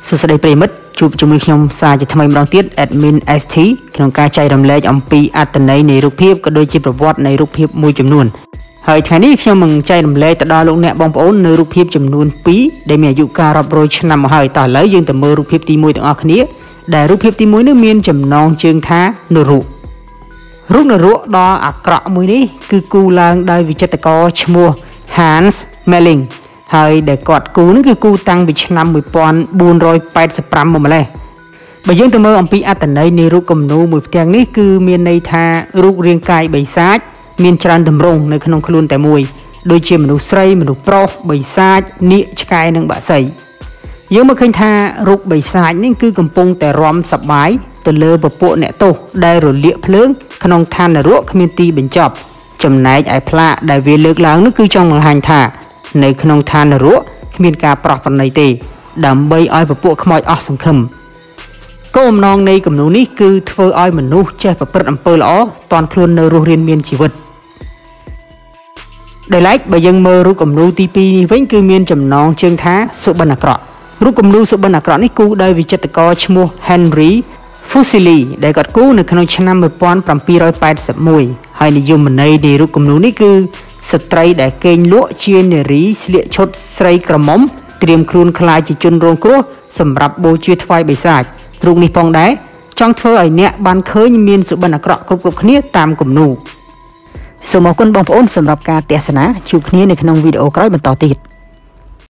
សុស្ដីប្រិមិត្តជួបជាមួយខ្ញុំសាជាថ្មីម្ដងទៀត Admin ST ក្នុងការចែករំលែកអំពីអត្ថន័យនៃរូបភាពក៏ដូចជាប្រវត្តិនៃរូបភាពមួយចំនួនហើយថ្ងៃនេះខ្ញុំនឹងចែករំលែកទៅដល់លោកអ្នកបងប្អូននៅរូបភាពចំនួន2ដែលមានអាយុកាលរាប់រយឆ្នាំមកហើយតោះឥឡូវយើងទៅមើលរូបភាពទី1ទាំងអស់គ្នាដែលរូបភាពទី1នេះមានចំណងជើងថានរករូបនរកដ៏អាក្រក់មួយនេះគឺគូឡើងដោយវិចិត្រករឈ្មោះ Hans Melling ហើយដែលគាត់គូនឹងគឺគូតាំងពីឆ្នាំ1485មកម្លេះបើយើងទៅមើលអំពីអត្ថន័យនៃរូបគំនូរមួយផ្ទាំងនេះគឺមានន័យថារូបរាងកាយបិសាចមានច្រើនទម្រង់នៅក្នុងខ្លួនតែមួយដូចជាមនុស្សស្រីមនុស្សប្រុសបិសាចនាគឆ្កែនិងបក្សីយើងមកឃើញថារូបបិសាចនេះគឺកំពុងតែរំសប្បាយទៅលើពពួកអ្នកទោសដែលរលាកភ្លើងក្នុងឋាននរកគ្មានទីបញ្ចប់ចំណែកឯផ្លាកដែលវាលើកឡើងនោះគឺចង់បង្ហាញថានៅក្នុងឋាននរកគ្មានការប្រោះប្រណីទេដើម្បីឲ្យពពួកខ្មោចអស់សង្ឃឹមគោលបំណងនៃគំនូរនេះគឺធ្វើឲ្យមនុស្សចេះប្រព្រឹត្តអំពើល្អតាន់ខ្លួននៅរស់រានមានជីវិតដែលឡែកបើយើងមើលរូបគំនូរទី2នេះវិញគឺមានចំណងជើងថាសុបិនអាក្រក់រូបគំនូរសុបិនអាក្រក់នេះគូដោយវិចិត្រករឈ្មោះ Henry Fuseli ដែលគាត់គូនៅក្នុងឆ្នាំ1781ហើយនិយមន័យនៃរូបគំនូរនេះគឺស្ត្រីដែលកេងលក់ជានារីស្លៀកឈុតស្រីក្រមុំត្រៀមខ្លួនក្លាយជាជនរងគ្រោះសម្រាប់បូជាថ្វាយបិសាចរូបនេះផងដែរចង់ធ្វើឲ្យអ្នកបានឃើញមានសុបិនអាក្រក់គ្រប់គ្នាតាមគំនូរសូមអរគុណបងប្អូនសម្រាប់ការទស្សនាជួបគ្នានៅក្នុងវីដេអូក្រោយបន្តទៀត